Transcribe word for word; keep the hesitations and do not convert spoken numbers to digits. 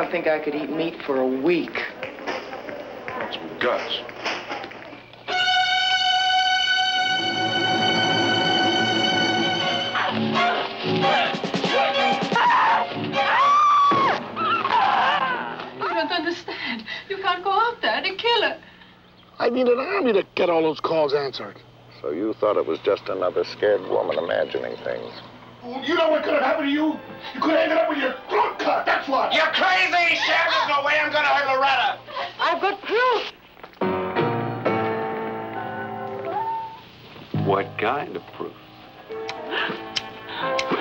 don't think I could eat meat for a week. Want some guts. You don't understand. You can't go out there to kill her. I need an army to get all those calls answered. So you thought it was just another scared woman imagining things? You know what could have happened to you? You could have ended up with your throat cut, that's what. You're crazy, Sheriff. There's no way I'm gonna hurt Loretta. I've got proof. What kind of proof?